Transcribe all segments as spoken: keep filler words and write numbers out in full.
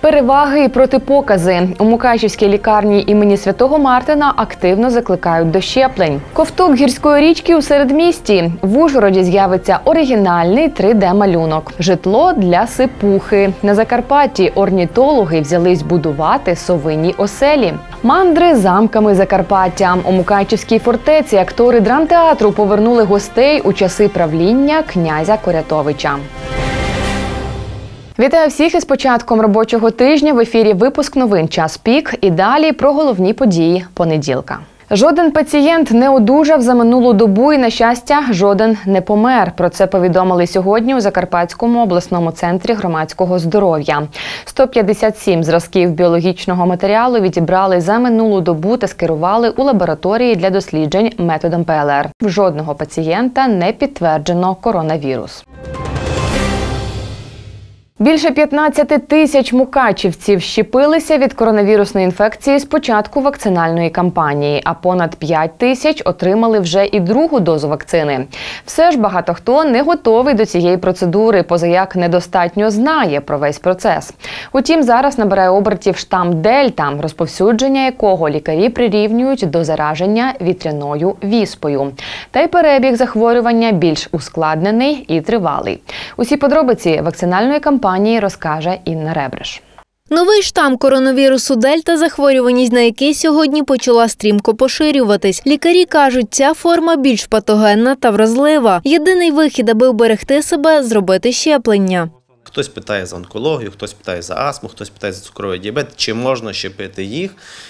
Переваги і протипокази. У Мукачівській лікарні імені Святого Мартина активно закликають до щеплень. Ковток гірської річки у середмісті. В Ужгороді з'явиться оригінальний три де малюнок. Житло для сипухи. На Закарпатті орнітологи взялись будувати совині оселі. Мандри замками Закарпаття. У Мукачівській фортеці актори драмтеатру повернули гостей у часи правління князя Корятовича. Вітаю всіх із початком робочого тижня. В ефірі випуск новин «Час пік» і далі про головні події понеділка. Жоден пацієнт не одужав за минулу добу і, на щастя, жоден не помер. Про це повідомили сьогодні у Закарпатському обласному центрі громадського здоров'я. сто п'ятдесят сім зразків біологічного матеріалу відібрали за минулу добу та скерували у лабораторії для досліджень методом пе ел ер. В жодного пацієнта не підтверджено коронавірус. Більше п'ятнадцяти тисяч мукачівців щепилися від коронавірусної інфекції з початку вакцинальної кампанії, а понад п'ять тисяч отримали вже і другу дозу вакцини. Все ж багато хто не готовий до цієї процедури, позаяк недостатньо знає про весь процес. Утім, зараз набирає обертів штам Дельта, розповсюдження якого лікарі прирівнюють до зараження вітряною віспою. Та й перебіг захворювання більш ускладнений і тривалий. Усі подробиці вакцинальної кампанії розкаже Інна Ребриш. Новий штам коронавірусу Дельта, захворюваність на який сьогодні почала стрімко поширюватись. Лікарі кажуть, ця форма більш патогенна та вразлива. Єдиний вихід, аби уберегти себе – зробити щеплення. Хтось питає за онкологію, хтось питає за астму, хтось питає за цукровий діабет, чи можна щепити їх,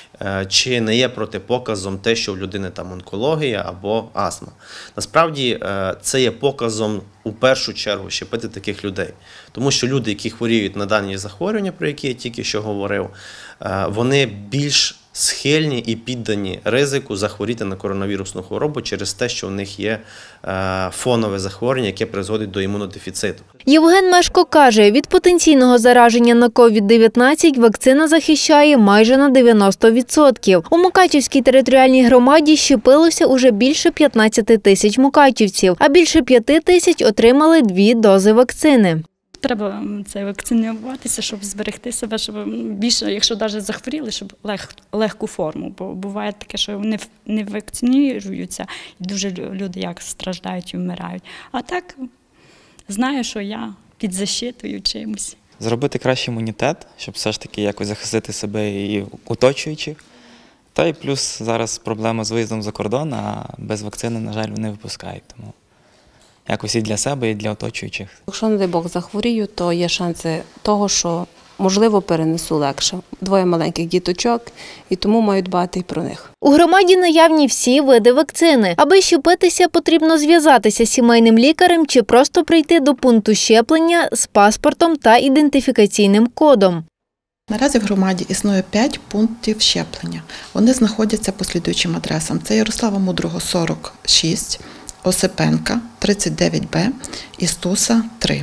чи не є протипоказом те, що в людини там онкологія або астма. Насправді це є показом у першу чергу щепити таких людей. Тому що люди, які хворіють на дані захворювання, про які я тільки що говорив, вони більш схильні і піддані ризику захворіти на коронавірусну хворобу через те, що в них є фонове захворювання, яке призводить до імунодефіциту. Євген Мешко каже, від потенційного зараження на ковід дев'ятнадцять вакцина захищає майже на дев'яносто відсотків. У Мукачівській територіальній громаді щепилося уже більше п'ятнадцяти тисяч мукачівців, а більше п'яти тисяч отримали дві дози вакцини. Треба це вакцинуватися, щоб зберегти себе, щоб більше, якщо навіть захворіли, щоб лег, легку форму. Бо буває таке, що вони не вакцинуються, і дуже люди як страждають і вмирають. А так, знаю, що я під защитою чимось. Зробити кращий імунітет, щоб все ж таки якось захистити себе і оточуючих. Та й плюс зараз проблема з виїздом за кордон, а без вакцини, на жаль, не випускають. Тому якось і для себе, і для оточуючих. Якщо, не дай Бог, захворію, то є шанси того, що, можливо, перенесу легше. Двоє маленьких діточок, і тому маю дбати і про них. У громаді наявні всі види вакцини. Аби щепитися, потрібно зв'язатися з сімейним лікарем чи просто прийти до пункту щеплення з паспортом та ідентифікаційним кодом. Наразі в громаді існує п'ять пунктів щеплення. Вони знаходяться по слідуючим адресам. Це Ярослава Мудрого, сорок шість, Осипенка, тридцять дев'ять Б і Стуса, три.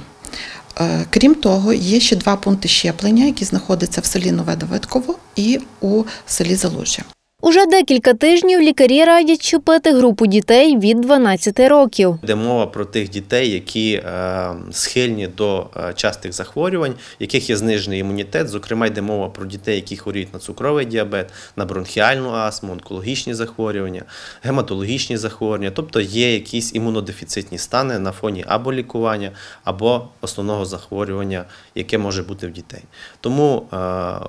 Крім того, є ще два пункти щеплення, які знаходяться в селі Нове Давидково і у селі Залужжя. Уже декілька тижнів лікарі радять щепити групу дітей від дванадцяти років. Йде мова про тих дітей, які е, схильні до е, частих захворювань, яких є знижений імунітет. Зокрема, йде мова про дітей, які хворіють на цукровий діабет, на бронхіальну астму, онкологічні захворювання, гематологічні захворювання. Тобто є якісь імунодефіцитні стани на фоні або лікування, або основного захворювання, яке може бути в дітей. Тому е,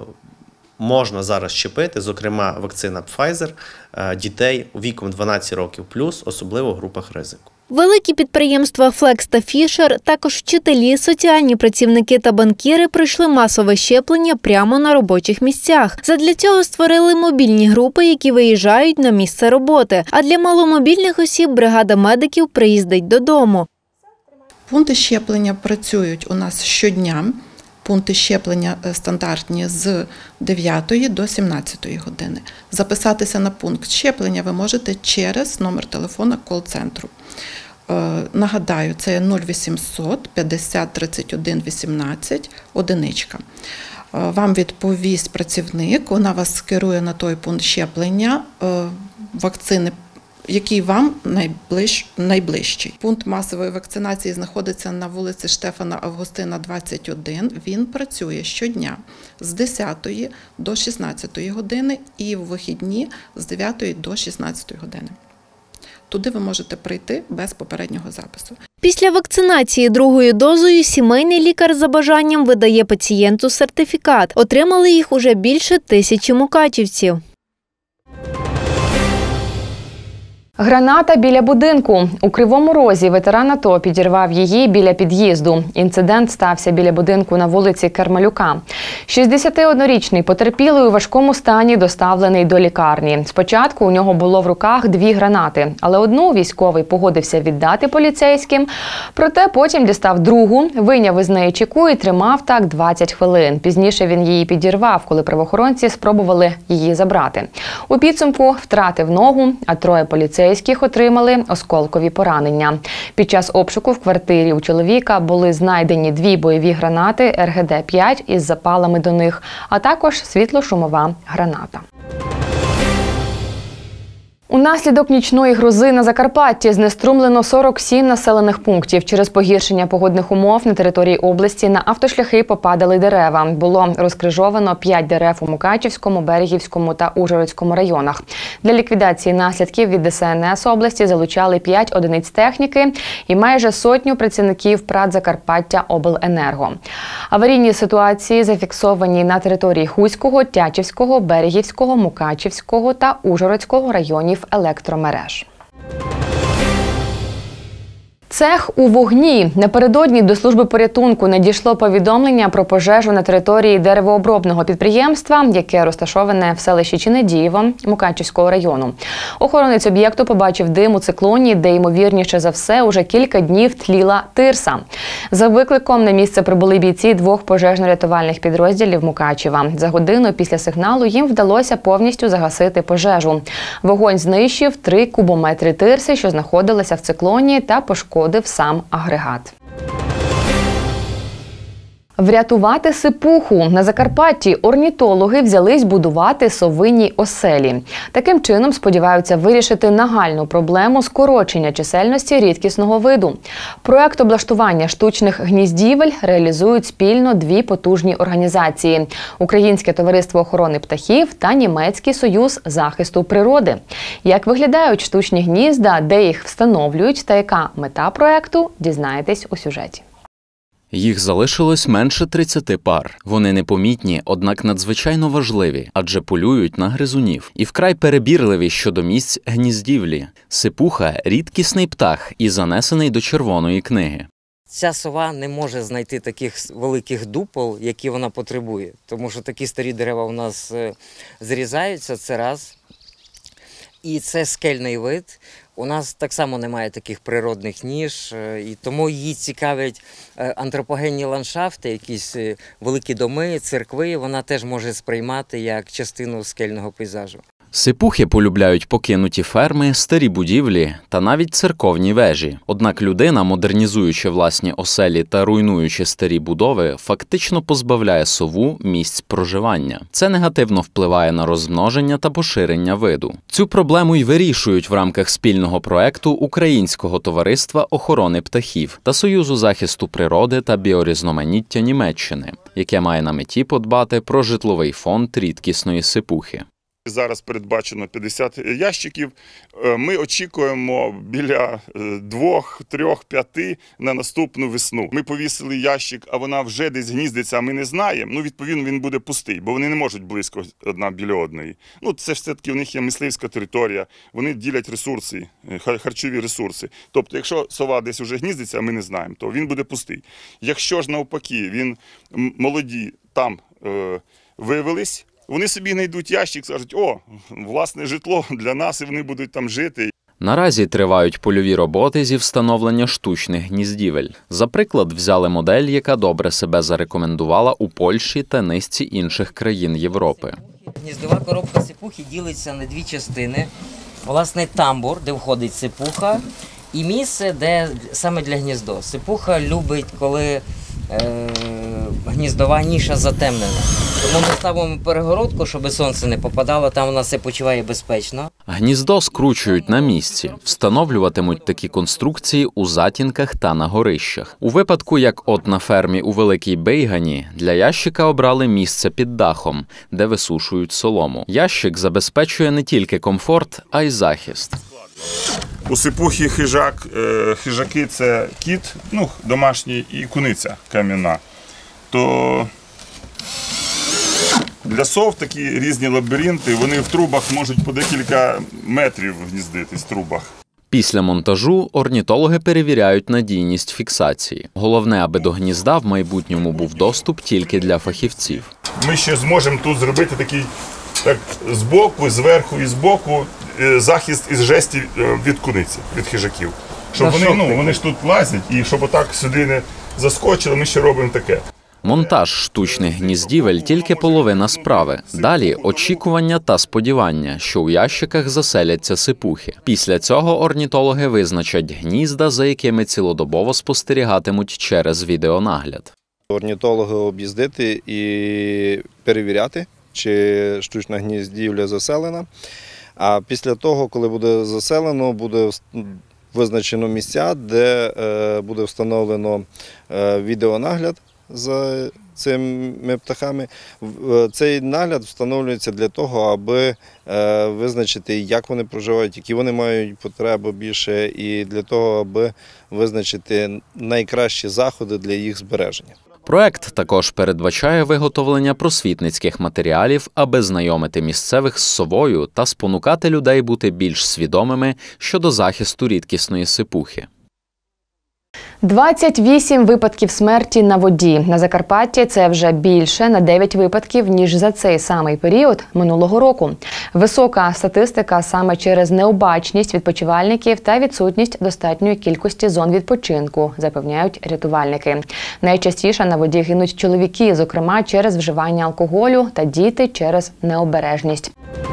можна зараз щепити, зокрема вакцина Pfizer, дітей віком дванадцять років плюс, особливо в групах ризику. Великі підприємства «Флекс» та «Фішер», також вчителі, соціальні працівники та банкіри пройшли масове щеплення прямо на робочих місцях. Задля цього створили мобільні групи, які виїжджають на місце роботи. А для маломобільних осіб бригада медиків приїздить додому. Пункти щеплення працюють у нас щодня. Пункти щеплення стандартні з дев'ятої до сімнадцятої години. Записатися на пункт щеплення ви можете через номер телефона кол-центру. Нагадаю, це нуль вісімсот п'ятдесят тридцять один вісімнадцять, одиничка. Вам відповість працівник, вона вас скерує на той пункт щеплення, вакцини який вам найближ, найближчий. Пункт масової вакцинації знаходиться на вулиці Штефана Августина, двадцять один. Він працює щодня з десятої до шістнадцятої години і в вихідні з дев'ятої до шістнадцятої години. Туди ви можете прийти без попереднього запису. Після вакцинації другою дозою сімейний лікар за бажанням видає пацієнту сертифікат. Отримали їх уже більше тисячі мукачівців. Граната біля будинку. У Кривому Розі ветеран АТО підірвав її біля під'їзду. Інцидент стався біля будинку на вулиці Кермалюка. шістдесятиоднорічний потерпілий у важкому стані доставлений до лікарні. Спочатку у нього було в руках дві гранати, але одну військовий погодився віддати поліцейським. Проте потім дістав другу, вийняв із неї чеку і тримав так двадцять хвилин. Пізніше він її підірвав, коли правоохоронці спробували її забрати. У підсумку втратив ногу, а троє поліцейських Поліцейських отримали осколкові поранення. Під час обшуку в квартирі у чоловіка були знайдені дві бойові гранати ер ге де п'ять із запалами до них, а також світло-шумова граната. Унаслідок нічної грози на Закарпатті знеструмлено сорок сім населених пунктів. Через погіршення погодних умов на території області на автошляхи попадали дерева. Було розкрижовано п'ять дерев у Мукачівському, Берегівському та Ужгородському районах. Для ліквідації наслідків від де ес ен ес області залучали п'ять одиниць техніки і майже сотню працівників ПРАТ Закарпаття Обленерго. Аварійні ситуації зафіксовані на території Хуського, Тячівського, Берегівського, Мукачівського та Ужгородського районів електромереж. Цех у вогні. Напередодні до служби порятунку надійшло повідомлення про пожежу на території деревообробного підприємства, яке розташоване в селищі Чинедіїво Мукачівського району. Охоронець об'єкту побачив дим у циклоні, де, ймовірніше за все, уже кілька днів тліла тирса. За викликом на місце прибули бійці двох пожежно-рятувальних підрозділів Мукачева. За годину після сигналу їм вдалося повністю загасити пожежу. Вогонь знищив три кубометри тирси, що знаходилися в циклоні, та пошкодив сам агрегат. Врятувати сипуху. На Закарпатті орнітологи взялись будувати совині оселі. Таким чином сподіваються вирішити нагальну проблему скорочення чисельності рідкісного виду. Проект облаштування штучних гніздівель реалізують спільно дві потужні організації – Українське товариство охорони птахів та Німецький союз захисту природи. Як виглядають штучні гнізда, де їх встановлюють та яка мета проекту – дізнаєтесь у сюжеті. Їх залишилось менше тридцяти пар. Вони непомітні, однак надзвичайно важливі, адже полюють на гризунів. І вкрай перебірливі щодо місць гніздівлі. Сипуха – рідкісний птах і занесений до Червоної книги. Ця сова не може знайти таких великих дупол, які вона потребує. Тому що такі старі дерева у нас зрізаються, це раз. І це скельний вид. У нас так само немає таких природних ніж, і тому її цікавлять антропогенні ландшафти, якісь великі доми, церкви, вона теж може сприймати як частину скельного пейзажу. Сипухи полюбляють покинуті ферми, старі будівлі та навіть церковні вежі. Однак людина, модернізуючи власні оселі та руйнуючи старі будови, фактично позбавляє сову місць проживання. Це негативно впливає на розмноження та поширення виду. Цю проблему й вирішують в рамках спільного проекту Українського товариства охорони птахів та Союзу захисту природи та біорізноманіття Німеччини, яке має на меті подбати про житловий фонд рідкісної сипухи. Зараз передбачено п'ятдесят ящиків. Ми очікуємо біля двох, трьох, п'яти на наступну весну. Ми повісили ящик, а вона вже десь гніздиться, а ми не знаємо. Ну, відповідно, він буде пустий, бо вони не можуть близько одна біля одної. Ну, це ж все-таки у них є мисливська територія, вони ділять ресурси, харчові ресурси. Тобто, якщо сова десь вже гніздиться, а ми не знаємо, то він буде пустий. Якщо ж навпаки, він молоді там е, виявились, вони собі знайдуть ящик, скажуть, о, власне житло для нас, і вони будуть там жити. Наразі тривають польові роботи зі встановлення штучних гніздівель. За приклад взяли модель, яка добре себе зарекомендувала у Польщі та низці інших країн Європи. Гніздова коробка сипухи ділиться на дві частини. Власне, тамбур, де входить сипуха, і місце, де саме для гніздо. Сипуха любить, коли е, гніздова ніша затемнена. Тому ми ставимо перегородку, щоб сонце не попадало, там вона себе почуває безпечно. Гніздо скручують на місці, встановлюватимуть такі конструкції у затінках та на горищах. У випадку, як от на фермі у Великій Бейгані, для ящика обрали місце під дахом, де висушують солому. Ящик забезпечує не тільки комфорт, а й захист. У сипухи хижак, хижаки – це кіт, ну, домашній, і куниця кам'яна. То для сов такі різні лабіринти, вони в трубах можуть по декілька метрів гніздитись в трубах. Після монтажу орнітологи перевіряють надійність фіксації. Головне, аби до гнізда в майбутньому був доступ тільки для фахівців. Ми ще зможемо тут зробити такий, так, збоку, зверху і збоку захист із жесті від куниці, від хижаків. Щоб вони, ну, вони ж тут лазять, і щоб отак сюди не заскочили, ми ще робимо таке. Монтаж штучних гніздівель – тільки половина справи. Далі – очікування та сподівання, що у ящиках заселяться сипухи. Після цього орнітологи визначать гнізда, за якими цілодобово спостерігатимуть через відеонагляд. Орнітологи об'їздити і перевіряти, чи штучна гніздівля заселена. А після того, коли буде заселено, буде визначено місця, де буде встановлено відеонагляд за цими птахами. Цей нагляд встановлюється для того, аби визначити, як вони проживають, які вони мають потреби більше, і для того, аби визначити найкращі заходи для їх збереження. Проект також передбачає виготовлення просвітницьких матеріалів, аби знайомити місцевих з совою та спонукати людей бути більш свідомими щодо захисту рідкісної сипухи. двадцять вісім випадків смерті на воді. На Закарпатті це вже більше на дев'ять випадків, ніж за цей самий період минулого року. Висока статистика саме через необачність відпочивальників та відсутність достатньої кількості зон відпочинку, запевняють рятувальники. Найчастіше на воді гинуть чоловіки, зокрема через вживання алкоголю, та діти через необережність.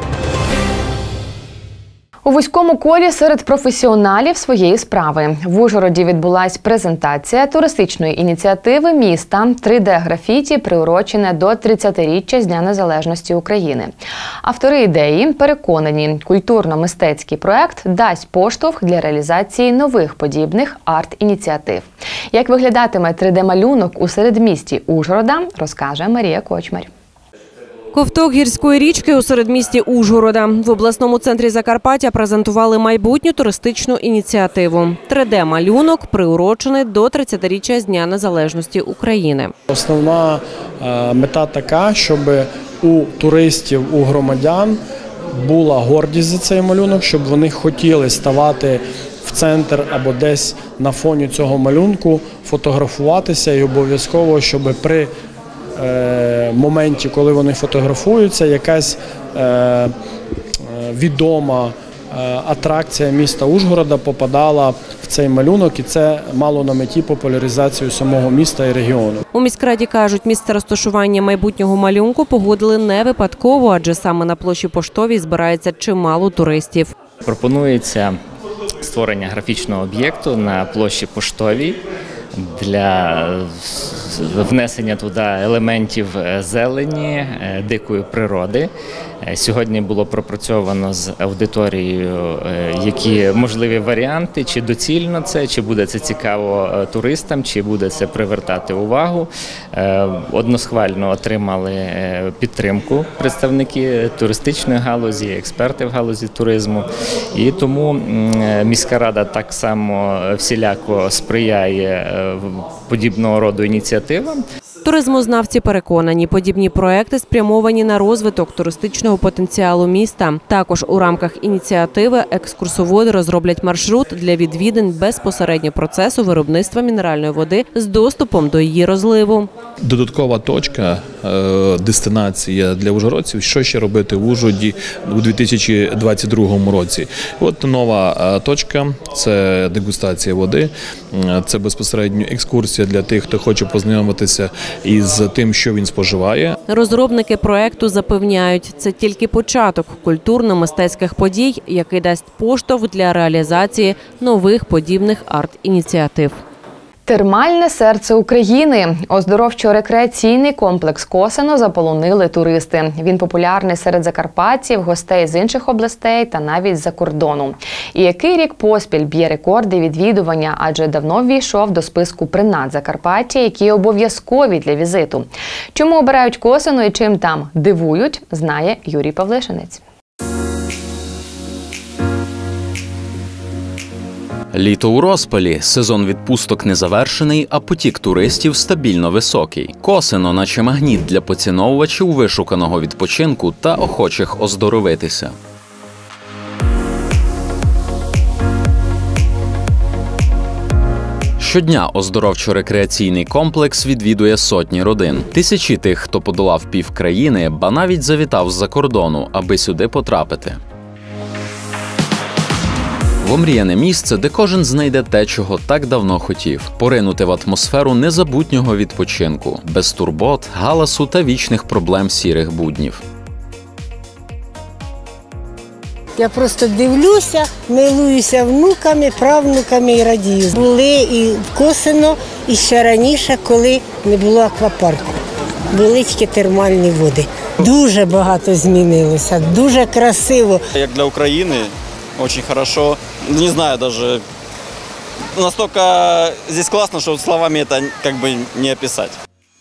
У вузькому колі серед професіоналів своєї справи. В Ужгороді відбулась презентація туристичної ініціативи міста три де графіті, приурочене до тридцятиріччя з Дня Незалежності України. Автори ідеї переконані, культурно-мистецький проект дасть поштовх для реалізації нових подібних арт-ініціатив. Як виглядатиме три де-малюнок у середмісті Ужгорода, розкаже Марія Кочмар. Ковток гірської річки у середмісті Ужгорода. В обласному центрі Закарпаття презентували майбутню туристичну ініціативу. три де-малюнок приурочений до тридцятиріччя з Дня Незалежності України. Основна мета така, щоб у туристів, у громадян була гордість за цей малюнок, щоб вони хотіли ставати в центр або десь на фоні цього малюнку, фотографуватися і обов'язково, щоб при моменті, коли вони фотографуються, якась е, відома е, атракція міста Ужгорода попадала в цей малюнок, і це мало на меті популяризацію самого міста і регіону. У міськраді кажуть, місце розташування майбутнього малюнку погодили не випадково, адже саме на площі Поштовій збирається чимало туристів. Пропонується створення графічного об'єкту на площі Поштовій для внесення туди елементів зелені, дикої природи. Сьогодні було пропрацьовано з аудиторією, які можливі варіанти, чи доцільно це, чи буде це цікаво туристам, чи буде це привертати увагу. Односхвально отримали підтримку представники туристичної галузі, експерти в галузі туризму. І тому міська рада так само всіляко сприяє подібного роду ініціативам. Туризмознавці переконані, подібні проекти спрямовані на розвиток туристичного потенціалу міста. Також у рамках ініціативи екскурсоводи розроблять маршрут для відвідин безпосередньо процесу виробництва мінеральної води з доступом до її розливу. Додаткова точка, дестинація для ужгородців, що ще робити в Ужгороді у дві тисячі двадцять другому році. От нова точка – це дегустація води, це безпосередньо екскурсія для тих, хто хоче познайомитися із тим, що він споживає. Розробники проекту запевняють, це тільки початок культурно-мистецьких подій, який дасть поштовх для реалізації нових подібних арт-ініціатив. Термальне серце України. Оздоровчо-рекреаційний комплекс Косино заполонили туристи. Він популярний серед закарпатців, гостей з інших областей та навіть з-за кордону. І який рік поспіль б'є рекорди відвідування, адже давно ввійшов до списку принад Закарпаття, які обов'язкові для візиту. Чому обирають Косино і чим там дивують, знає Юрій Павлишинець. Літо у розпалі, сезон відпусток не завершений, а потік туристів стабільно високий. Косино, наче магніт для поціновувачів вишуканого відпочинку та охочих оздоровитися. Щодня оздоровчо-рекреаційний комплекс відвідує сотні родин. Тисячі тих, хто подолав пів країни, ба навіть завітав з-за кордону, аби сюди потрапити. Омріяне місце, де кожен знайде те, чого так давно хотів – поринути в атмосферу незабутнього відпочинку, без турбот, галасу та вічних проблем сірих буднів. Я просто дивлюся, милуюся внуками, правнуками і радію. Були і в Косино, і ще раніше, коли не було аквапарку. Були тільки термальні води. Дуже багато змінилося, дуже красиво. Як для України, очень хорошо. Не знаю даже, настолько здесь классно, что словами это как бы не описать.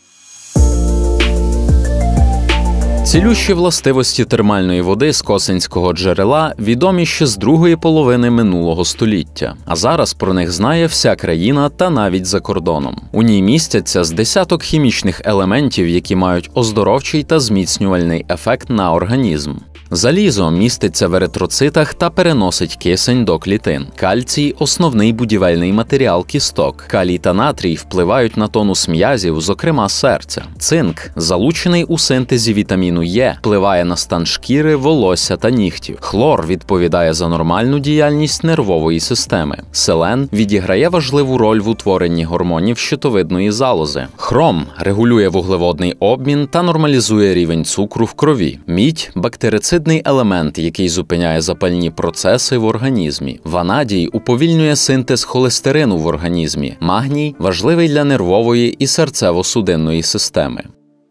Цілющі властивості термальної води з Косинського джерела відомі ще з другої половини минулого століття, а зараз про них знає вся країна та навіть за кордоном. У ній містяться з десяток хімічних елементів, які мають оздоровчий та зміцнювальний ефект на організм. Залізо міститься в еритроцитах та переносить кисень до клітин. Кальцій – основний будівельний матеріал кісток. Калій та натрій впливають на тонус м'язів, зокрема серця. Цинк, залучений у синтезі вітаміну Е, впливає на стан шкіри, волосся та нігтів. Хлор відповідає за нормальну діяльність нервової системи. Селен відіграє важливу роль в утворенні гормонів щитовидної залози. Хром регулює вуглеводний обмін та нормалізує рівень цукру в крові. Мідь – бактерицид елемент, який зупиняє запальні процеси в організмі. Ванадій уповільнює синтез холестерину в організмі. Магній важливий для нервової і серцево-судинної системи.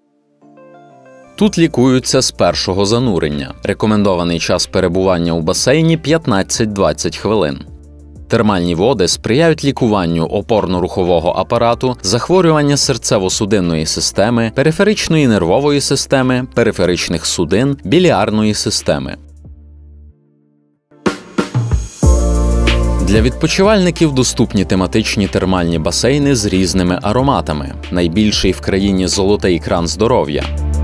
Тут лікуються з першого занурення. Рекомендований час перебування у басейні – п'ятнадцять-двадцять хвилин. Термальні води сприяють лікуванню опорно-рухового апарату, захворювання серцево-судинної системи, периферичної нервової системи, периферичних судин, біліарної системи. Для відпочивальників доступні тематичні термальні басейни з різними ароматами. Найбільший в країні «Золотий кран здоров'я».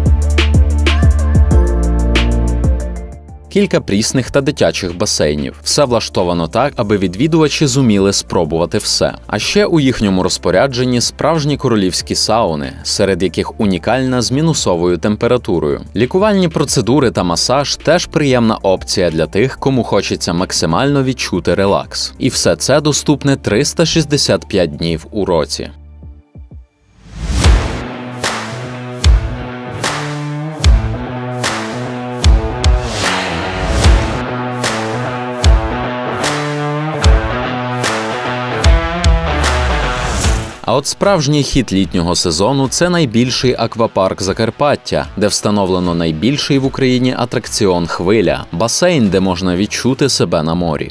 Кілька прісних та дитячих басейнів. Все влаштовано так, аби відвідувачі зуміли спробувати все. А ще у їхньому розпорядженні справжні королівські сауни, серед яких унікальна з мінусовою температурою. Лікувальні процедури та масаж – теж приємна опція для тих, кому хочеться максимально відчути релакс. І все це доступне триста шістдесят п'ять днів у році. А от справжній хіт літнього сезону – це найбільший аквапарк Закарпаття, де встановлено найбільший в Україні атракціон «Хвиля» – басейн, де можна відчути себе на морі.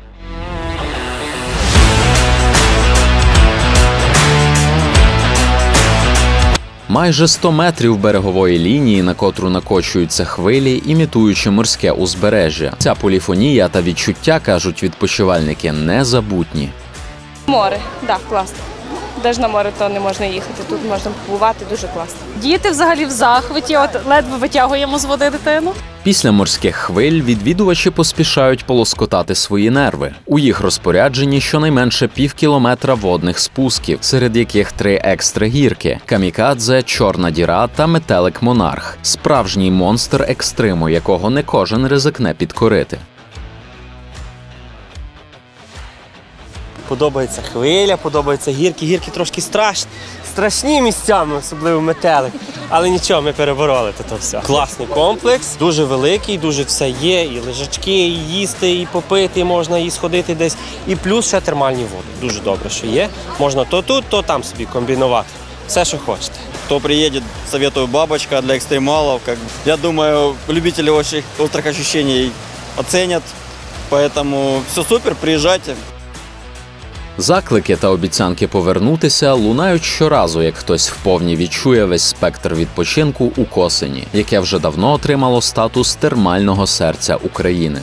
Майже сто метрів берегової лінії, на котру накочуються хвилі, імітуючи морське узбережжя. Ця поліфонія та відчуття, кажуть відпочивальники, незабутні. Море, так, класно. Де ж на море, то не можна їхати, тут можна побувати, дуже класно. Діти взагалі в захваті, от ледве витягуємо з води дитину. Після морських хвиль відвідувачі поспішають полоскотати свої нерви. У їх розпорядженні щонайменше пів кілометра водних спусків, серед яких три екстра гірки – Камікадзе, Чорна діра та Метелик Монарх – справжній монстр екстриму, якого не кожен ризикне підкорити. Подобається хвиля, подобаються гірки. Гірки трошки страшні, страшні місцями, особливо метелик. Але нічого, ми перебороли то все. Класний комплекс, дуже великий, дуже все є. І лежачки, і їсти, і попити, можна і сходити десь. І плюс ще термальні води. Дуже добре, що є. Можна то тут, то там собі комбінувати. Все, що хочете. Кто приедет, советую бабочка для экстремалов. Как, я думаю, любители очень острых ощущений оценят. Поэтому все супер, приезжайте. Заклики та обіцянки повернутися лунають щоразу, як хтось вповні відчує весь спектр відпочинку у Косині, яке вже давно отримало статус термального серця України.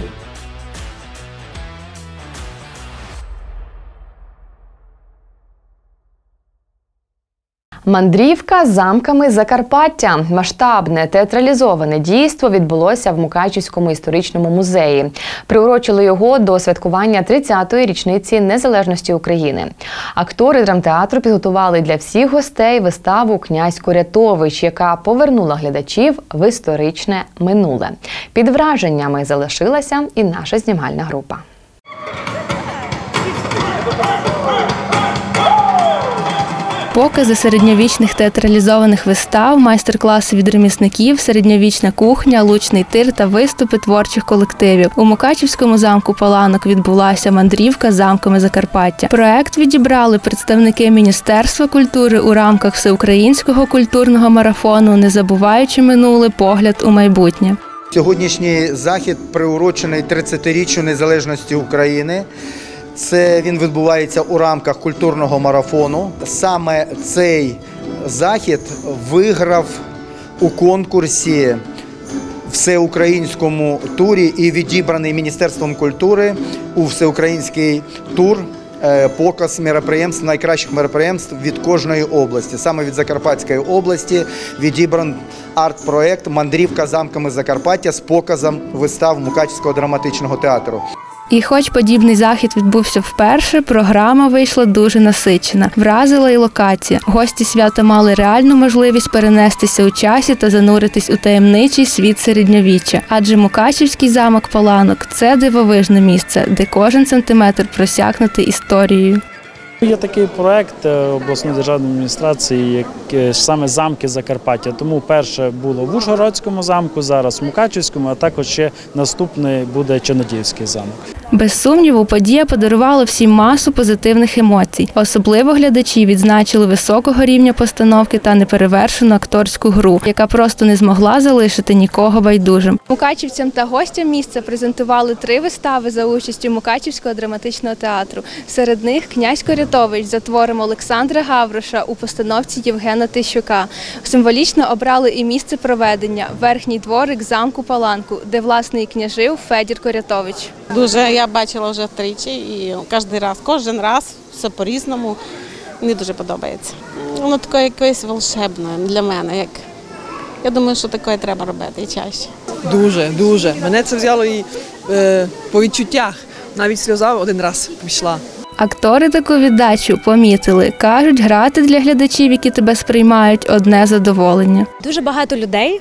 Мандрівка замками Закарпаття. Масштабне театралізоване дійство відбулося в Мукачівському історичному музеї. Приурочили його до святкування тридцятої річниці незалежності України. Актори драмтеатру підготували для всіх гостей виставу «Князь Корятович», яка повернула глядачів в історичне минуле. Під враженнями залишилася і наша знімальна група. Покази середньовічних театралізованих вистав, майстер-класи від ремісників, середньовічна кухня, лучний тир та виступи творчих колективів. У Мукачівському замку Паланок відбулася мандрівка замками Закарпаття. Проект відібрали представники Міністерства культури у рамках всеукраїнського культурного марафону «Не забуваючи минуле. Погляд у майбутнє». Сьогоднішній захід приурочений тридцятиріччю незалежності України. Це він відбувається у рамках культурного марафону. Саме цей захід виграв у конкурсі всеукраїнському турі і відібраний Міністерством культури у всеукраїнський тур показ мероприємств, найкращих мероприємств від кожної області. Саме від Закарпатської області відібран арт-проект «Мандрівка замками Закарпаття» з показом вистав Мукачівського драматичного театру. І хоч подібний захід відбувся вперше, програма вийшла дуже насичена. Вразила і локація. Гості свята мали реальну можливість перенестися у часі та зануритись у таємничий світ середньовіччя. Адже Мукачівський замок Паланок – це дивовижне місце, де кожен сантиметр просякнутий історією. Є такий проект обласної державної адміністрації, як саме замки Закарпаття. Тому перше було в Ужгородському замку, зараз в Мукачівському, а також ще наступний буде Чорнотіївський замок. Без сумніву, подія подарувала всім масу позитивних емоцій. Особливо глядачі відзначили високого рівня постановки та неперевершену акторську гру, яка просто не змогла залишити нікого байдужим. Мукачівцям та гостям місця презентували три вистави за участю Мукачівського драматичного театру. Серед них «Князь Корятович» за твором Олександра Гавроша у постановці Євгена Тищука. Символічно обрали і місце проведення – верхній дворик замку Паланку, де власне і княжив Федір Корятович. Дуже я бачила вже тричі і кожен раз, кожен раз все по-різному. Мені дуже подобається. Воно таке якесь волшебне для мене. Як... Я думаю, що таке треба робити і чаще. Дуже, дуже. Мене це взяло і е, по відчуттях. Навіть сльоза один раз пішла. Актори таку віддачу помітили. Кажуть, грати для глядачів, які тебе сприймають, одне задоволення. Дуже багато людей.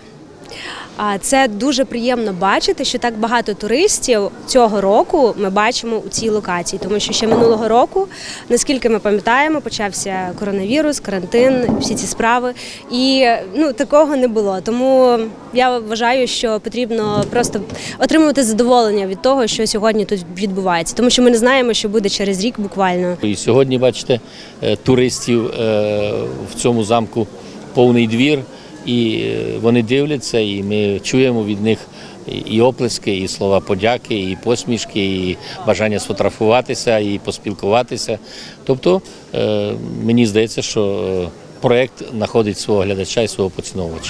Це дуже приємно бачити, що так багато туристів цього року ми бачимо у цій локації, тому що ще минулого року, наскільки ми пам'ятаємо, почався коронавірус, карантин, всі ці справи, і ну, такого не було. Тому я вважаю, що потрібно просто отримувати задоволення від того, що сьогодні тут відбувається, тому що ми не знаємо, що буде через рік буквально. І сьогодні, бачите, туристів в цьому замку повний двір. І вони дивляться, і ми чуємо від них і оплески, і слова подяки, і посмішки, і бажання сфотографуватися, і поспілкуватися. Тобто, мені здається, що проєкт знаходить свого глядача і свого поціновувача.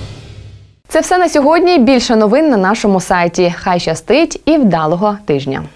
Це все на сьогодні. Більше новин на нашому сайті. Хай щастить і вдалого тижня!